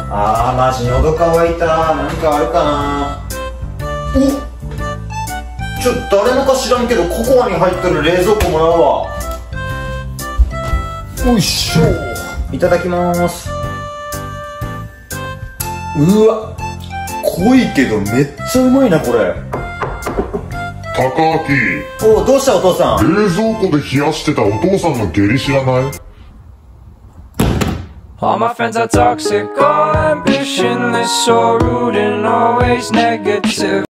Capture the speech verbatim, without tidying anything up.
あーマジ喉乾いた。何かあるかな。おちょ誰のか知らんけどココアに入ってる冷蔵庫もらうわ。よいしょ。いただきます。うわ濃いけどめっちゃうまいなこれ。 高明。 おうどうしたお父さん。 冷蔵庫で冷やしてたお父さんの下痢知らない？ All my friends are toxic, all ambitionless, so rude and always negative.